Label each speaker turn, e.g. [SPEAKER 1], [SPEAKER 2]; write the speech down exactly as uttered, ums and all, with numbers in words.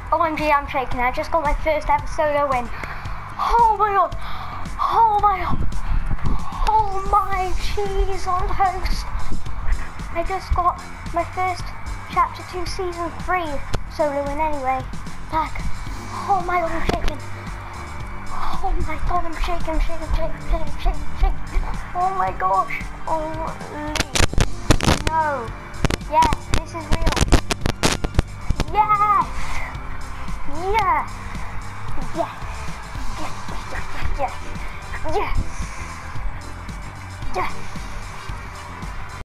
[SPEAKER 1] O M G, I'm shaking. I just got my first ever solo win. Oh my god. Oh my god. Oh my cheese on toast. I just got my first chapter two season three solo win anyway. Like, oh my god, I'm shaking. Oh my god, I'm shaking, shaking, shaking, shaking, shaking, shaking. Oh my gosh. Holy. No. Yes, this is real. Yes. Yes. Yes. Yes, yes, yes, yes. Yes.